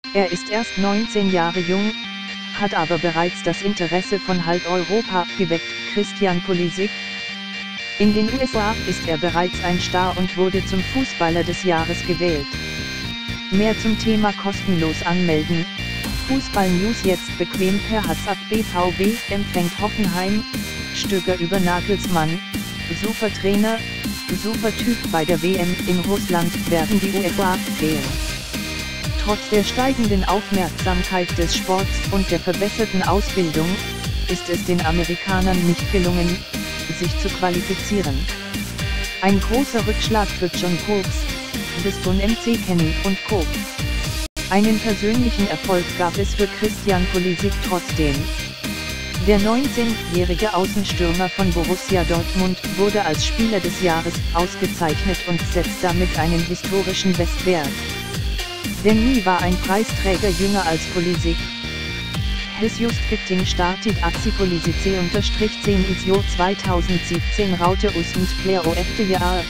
Er ist erst 19 Jahre jung, hat aber bereits das Interesse von halb Europa geweckt. Christian Pulisic. In den USA ist er bereits ein Star und wurde zum Fußballer des Jahres gewählt. Mehr zum Thema kostenlos anmelden. Fußball-News jetzt bequem per WhatsApp. BVB empfängt Hoffenheim. Stöger über Nagelsmann. Super Trainer, super Typ. Bei der WM in Russland werden die USA fehlen. Trotz der steigenden Aufmerksamkeit des Sports und der verbesserten Ausbildung, ist es den Amerikanern nicht gelungen, sich zu qualifizieren. Ein großer Rückschlag für John Brooks, Lisbon MC Kenny und Co. Einen persönlichen Erfolg gab es für Christian Pulisic trotzdem. Der 19-jährige Außenstürmer von Borussia Dortmund wurde als Spieler des Jahres ausgezeichnet und setzt damit einen historischen Bestwert. Denn nie war ein Preisträger jünger als Pulisic. His just fitting startet Axi Pulisic _10 is your 2017 Raute und Player of the Year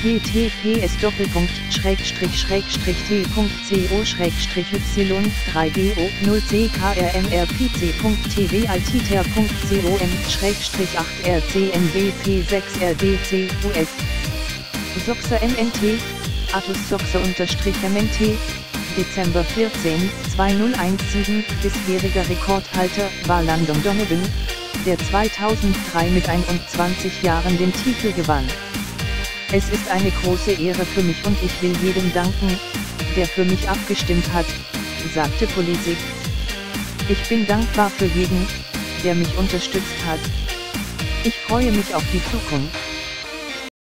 https://y.co/3do0c.com/t-y.t-ter.co/8rcnbp6rdc Soxer MNT Atus Soxer _MNT Dezember 14, 2017, bisheriger Rekordhalter war Landon Donovan, der 2003 mit 21 Jahren den Titel gewann. Es ist eine große Ehre für mich und ich will jedem danken, der für mich abgestimmt hat, sagte Pulisic. Ich bin dankbar für jeden, der mich unterstützt hat. Ich freue mich auf die Zukunft.